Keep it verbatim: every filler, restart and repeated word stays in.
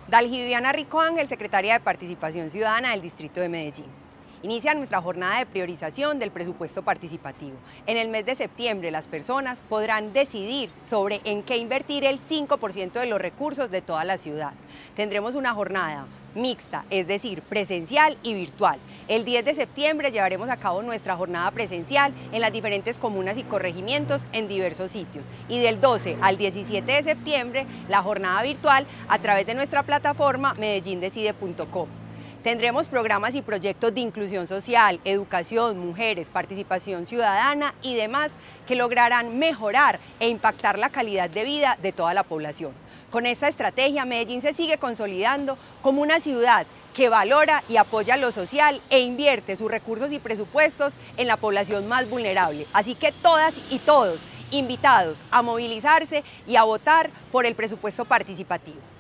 Dalgiviana Rico Ángel, secretaria de Participación Ciudadana del Distrito de Medellín. Inicia nuestra jornada de priorización del presupuesto participativo. En el mes de septiembre las personas podrán decidir sobre en qué invertir el cinco por ciento de los recursos de toda la ciudad. Tendremos una jornada mixta, es decir, presencial y virtual. El diez de septiembre llevaremos a cabo nuestra jornada presencial en las diferentes comunas y corregimientos en diversos sitios. Y del doce al diecisiete de septiembre, la jornada virtual a través de nuestra plataforma medellín decide punto com. Tendremos programas y proyectos de inclusión social, educación, mujeres, participación ciudadana y demás que lograrán mejorar e impactar la calidad de vida de toda la población. Con esta estrategia, Medellín se sigue consolidando como una ciudad que valora y apoya lo social e invierte sus recursos y presupuestos en la población más vulnerable. Así que todas y todos invitados a movilizarse y a votar por el presupuesto participativo.